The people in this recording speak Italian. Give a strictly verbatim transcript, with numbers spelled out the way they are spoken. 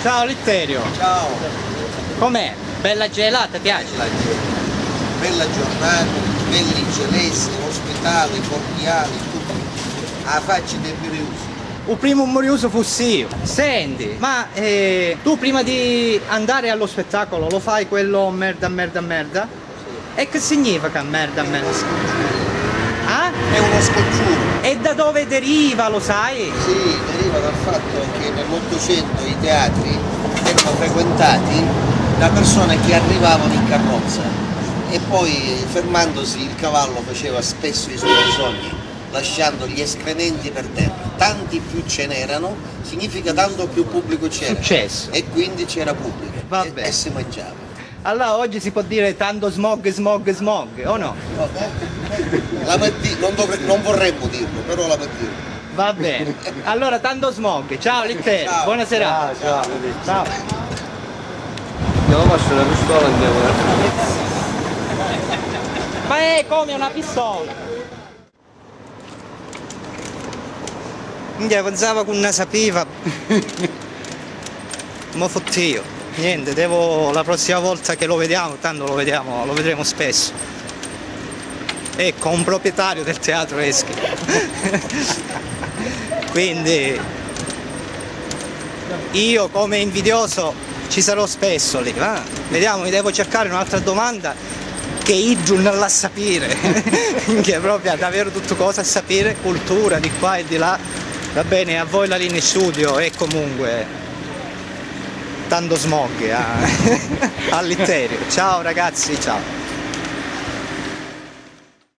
Ciao Litterio. Ciao. Com'è? Bella gelata, piace? Bella, bella giornata, belli celesti, ospitali, cordiali, tutti. A faccia dei Muriusi. Il primo Muriuso fossi io. Senti, ma eh, tu prima di andare allo spettacolo lo fai quello merda merda merda? Sì. E che significa merda merda? Ah? È uno scongiuro. E da dove deriva, lo sai? Sì, deriva dal fatto che nell'Ottocento i teatri erano frequentati da persone che arrivavano in carrozza e poi fermandosi il cavallo faceva spesso i suoi bisogni, lasciando gli escrementi per terra. Tanti più ce n'erano, significa tanto più pubblico c'era. Successo. E quindi c'era pubblico. Vabbè. E, e si mangiava. Allora oggi si può dire tanto smog, smog, smog, o no? La matti- non, dovre- non vorremmo dirlo, però la mattina. Va bene. Allora tanto smog. Ciao Litterio, Ciao. buona serata. Ciao, ciao. Ciao. Andiamo a fare la pistola, andiamo. Ma è come una pistola. Minchia, pensavo con una sapiva. Mo fottio. Niente, devo la prossima volta che lo vediamo, tanto lo vediamo, lo vedremo spesso. Ecco, un proprietario del teatro Eschi. Quindi io come invidioso ci sarò spesso lì, va? Vediamo, mi devo cercare un'altra domanda che Idru non la sapere, che è proprio davvero tutto cosa a sapere, cultura di qua e di là. Va bene, a voi la linea in studio e comunque tanto smog eh? Al Litterio. Ciao ragazzi, ciao.